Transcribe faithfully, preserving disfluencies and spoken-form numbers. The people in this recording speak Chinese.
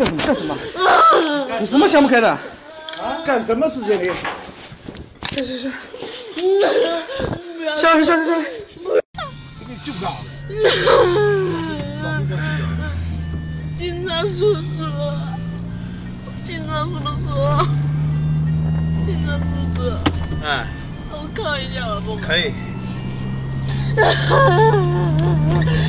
什么？干什么？有什么想不开的？啊？干什么事情你？行行行，下来下来下来。我给你救不了的。 警察叔叔，警察叔叔，警察叔叔。哎。我看一下好不好？ 可以。